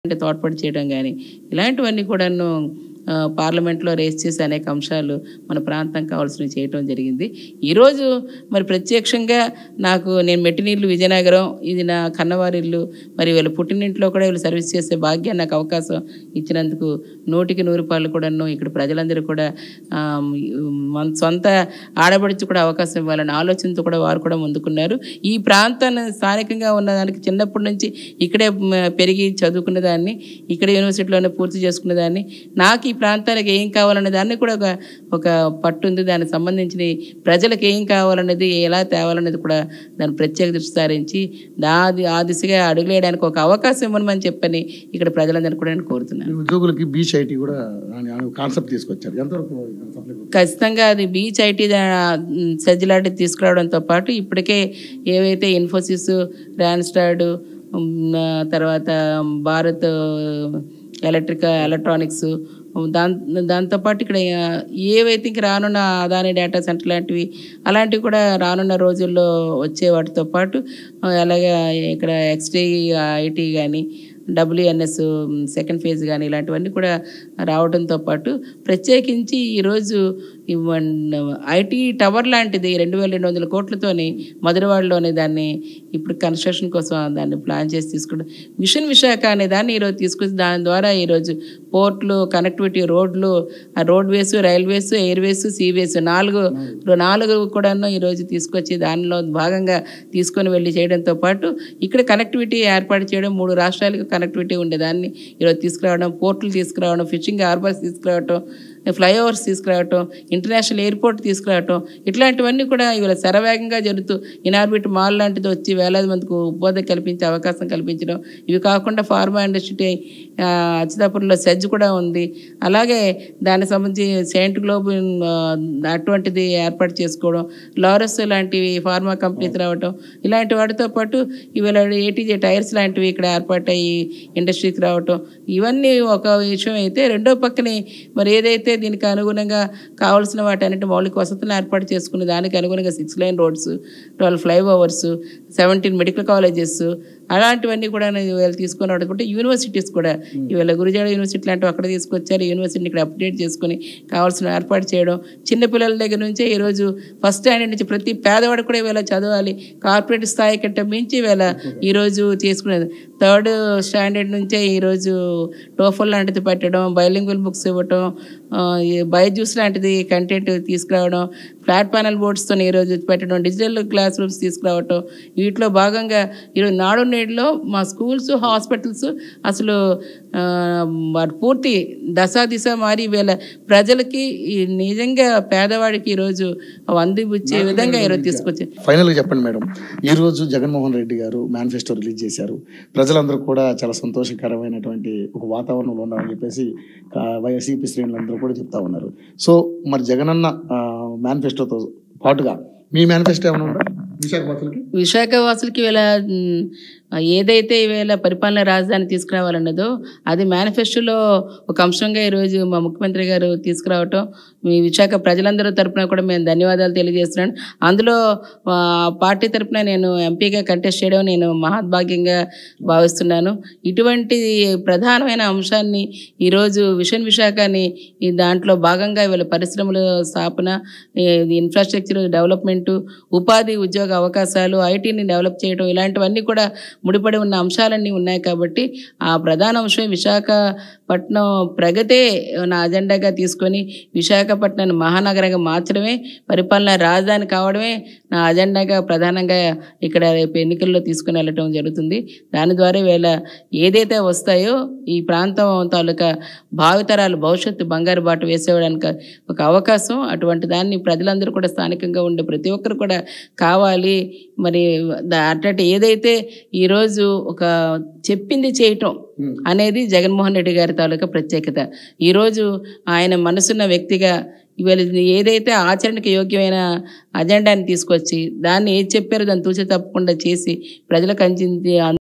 అంటే తోడ్పడి చేయడం గానీ, ఇలాంటివన్నీ కూడాను పార్లమెంట్‌లో రేస్ చేసే అనేక అంశాలు మన ప్రాంతం కావాల్సినవి చేయటం జరిగింది. ఈరోజు మరి ప్రత్యక్షంగా నేను మెట్టినిల్లు విజయనగరం, ఇది నా కన్నవారిల్లు. మరి వీళ్ళ పుట్టినింట్లో కూడా వీళ్ళు సర్వీస్ చేసే భాగ్యాన్ని నాకు అవకాశం ఇచ్చినందుకు 100కి 100 రూపాయలు కూడాను ఇక్కడ ప్రజలందరూ కూడా మన సొంత ఆడపడుచు కూడా అవకాశం ఇవ్వాలనే ఆలోచనతో కూడా వారు కూడా ముందుకున్నారు. ఈ ప్రాంతాన్ని స్థానికంగా ఉన్నదానికి చిన్నప్పటి నుంచి ఇక్కడే పెరిగి చదువుకున్న దాన్ని, ఇక్కడ యూనివర్సిటీలోనే పూర్తి చేసుకున్న దాన్ని, నాకు ఈ ప్రాంతానికి ఏం కావాలనే దాన్ని కూడా ఒక పట్టు ఉంది. దానికి సంబంధించిన ప్రజలకు ఏం కావాలనేది, ఎలా తేవాలనేది కూడా దాన్ని ప్రత్యేక దృష్టి సారించి ఆ దిశగా అడుగులేయడానికి ఒక అవకాశం ఇవ్వమని చెప్పని ఇక్కడ ప్రజలందరినీ కూడా నేను కోరుతున్నాను. ఉద్యోగులకి బీచ్ ఐటీ కూడా కాన్సెప్ట్ తీసుకొచ్చారు. ఎంతవరకు ఖచ్చితంగా అది బీచ్ ఐటీ సజ్జలాంటిది తీసుకురావడంతో పాటు ఇప్పటికే ఏవైతే ఇన్ఫోసిస్, ర్యాన్స్టాడ్, తర్వాత భారత్ ఎలక్ట్రానిక్స్, దాంతోపాటు ఇక్కడ ఏవైతే ఇంక రానున్న అదాని డేటా సెంటర్ అలాంటివి కూడా రానున్న రోజుల్లో వచ్చే వాటితో పాటు అలాగే ఇక్కడ ఎక్స్టీ ఐటీ కానీ, WNS సెకండ్ ఫేజ్ కానీ ఇలాంటివన్నీ కూడా రావడంతో పాటు ప్రత్యేకించి ఈరోజు ఐటీ టవర్ లాంటిది 2200 కోట్లతోని మధురవాడలోనే దాన్ని ఇప్పుడు కన్స్ట్రక్షన్ కోసం దాన్ని ప్లాన్ చేసి తీసుకుంటాం. మిషన్ విశాఖ అనే దాన్ని ఈరోజు తీసుకొచ్చి దాని ద్వారా ఈరోజు పోర్ట్లు, connectivity, roadways, railways, airways, seaways నాలుగు కూడాను ఈరోజు తీసుకొచ్చి దానిలో భాగంగా తీసుకొని వెళ్ళి చేయడంతో పాటు ఇక్కడ కనెక్టివిటీ ఏర్పాటు చేయడం, 3 రాష్ట్రాలకు కనెక్టివిటీ ఉండేదాన్ని ఈరోజు తీసుకురావడం, పోర్టులు తీసుకురావడం, ఫిషింగ్ హార్బర్స్ తీసుకురావడం, ఫ్లైఓవర్స్ తీసుకురావటం, ఇంటర్నేషనల్ ఎయిర్పోర్ట్ తీసుకురావటం, ఇట్లాంటివన్నీ కూడా ఇవాళ శరవేగంగా జరుగుతూ ఇనార్బిట్ మాల్ లాంటిది వచ్చి వేలాది మందికి ఉపాధి కల్పించే అవకాశం కల్పించడం. ఇవి కాకుండా ఫార్మా ఇండస్ట్రీ అచ్యుతాపురంలో సెజ్ కూడా ఉంది. అలాగే దానికి సంబంధించి సెయింట్ గ్లోబ్ అటువంటిది ఏర్పాటు చేసుకోవడం, లారస్ లాంటివి ఫార్మా కంపెనీస్ రావటం, ఇలాంటి వాటితో పాటు ఇవాళ ATJ టైర్స్ లాంటివి ఇక్కడ ఏర్పాటయ్యి ఇండస్ట్రీకి రావటం, ఇవన్నీ ఒక విషయం అయితే, రెండో పక్కనే మరి ఏదైతే దీనికి అనుగుణంగా కావాల్సిన వాటన్నిటి మౌలిక వసతులను ఏర్పాటు చేసుకుని దానికి అనుగుణంగా 6 line roads, 12 flyovers, 17 medical colleges అలాంటివన్నీ కూడా వీళ్ళు తీసుకొని రావడం. యూనివర్సిటీస్ కూడా ఇవాళ గురుజాడ యూనివర్సిటీ లాంటివి అక్కడ తీసుకొచ్చారు. యూనివర్సిటీని ఇక్కడ అప్డేట్ చేసుకుని కావాల్సిన ఏర్పాటు చేయడం. చిన్నపిల్లల దగ్గర నుంచే ఈరోజు ఫస్ట్ స్టాండర్డ్ నుంచి ప్రతి పేదవాడు కూడా ఇవాళ చదవాలి, కార్పొరేట్ స్థాయి కంటే మించి ఇవాళ ఈరోజు చేసుకునేది. 3rd స్టాండర్డ్ నుంచే ఈరోజు టోఫల్ లాంటిది పెట్టడం, బైలింగ్వల్ బుక్స్ ఇవ్వటం, బైజూస్ లాంటిది కంటెంట్ తీసుకురావడం, ఫ్లాట్ ప్యానల్ బోర్డ్స్తో ఈరోజు పెట్టడం, డిజిటల్ క్లాస్ రూమ్స్ తీసుకురావటం, వీటిలో భాగంగా ఈరోజు నాడు నేడులో మా స్కూల్స్, హాస్పిటల్స్ అసలు పూర్తి దిశ మారి వీళ్ళ ప్రజలకి నిజంగా పేదవాడికి ఈరోజు అందిపుచ్చే విధంగా ఈరోజు తీసుకొచ్చారు. ఫైనల్గా చెప్పండి మేడం, ఈరోజు జగన్మోహన్ రెడ్డి గారు మేనిఫెస్టో రిలీజ్ చేశారు. ప్రజలందరూ కూడా చాలా సంతోషకరమైనటువంటి ఒక వాతావరణంలో ఉన్నారని చెప్పేసి వైఎస్ఆర్సీపీ శ్రేణులందరూ కూడా చెప్తా ఉన్నారు. సో మరి జగనన్న మేనిఫెస్టోతో పాటుగా మీ మేనిఫెస్టో ఏమైనా ఉందా విశాఖ వాసులకి వీళ్ళ ఏదైతే ఈవేళ పరిపాలన రాజధాని తీసుకురావాలన్నదో అది మేనిఫెస్టోలో ఒక అంశంగా ఈరోజు మా ముఖ్యమంత్రి గారు తీసుకురావటం, మీ విశాఖ ప్రజలందరూ తరపున కూడా మేము ధన్యవాదాలు తెలియజేస్తున్నాను. అందులో పార్టీ తరపున నేను ఎంపీగా కంటెస్ట్ చేయడం నేను మహద్భాగ్యంగా భావిస్తున్నాను. ఇటువంటి ప్రధానమైన అంశాన్ని ఈరోజు విషన్ విశాఖని దాంట్లో భాగంగా వీళ్ళ పరిశ్రమల స్థాపన, ఇన్ఫ్రాస్ట్రక్చర్ డెవలప్మెంటు, ఉపాధి ఉద్యోగ అవకాశాలు, ఐటీని డెవలప్ చేయడం, ఇలాంటివన్నీ కూడా ముడిపడి ఉన్న అంశాలన్నీ ఉన్నాయి. కాబట్టి ఆ ప్రధాన అంశం విశాఖపట్నం ప్రగతే నా అజెండాగా తీసుకొని విశాఖపట్నాన్ని మహానగరంగా మార్చడమే, పరిపాలన రాజధాని కావడమే నా అజెండాగా ప్రధానంగా ఇక్కడ రేపు ఎన్నికల్లో తీసుకుని వెళ్ళటం జరుగుతుంది. దాని ద్వారా వీళ్ళ ఏదైతే వస్తాయో ఈ ప్రాంతం తాలూకా భావితరాలు భవిష్యత్తు బంగారు బాట వేసేయడానికి ఒక అవకాశం, అటువంటి దాన్ని ప్రజలందరూ కూడా స్థానికంగా ఉండే ప్రతి ఒక్కరు కూడా కావాలి. మరి అట్లాంటి ఏదైతే ఈరోజు ఒక చెప్పింది చేయటం అనేది జగన్మోహన్ రెడ్డి గారి తాలూకా ప్రత్యేకత. ఈరోజు ఆయన మనసున్న వ్యక్తిగా ఇవాళ ఏదైతే ఆచరణకు యోగ్యమైన అజెండాని తీసుకొచ్చి దాన్ని ఏది చెప్పారో దాన్ని తూచే తప్పకుండా చేసి ప్రజలకు అందింది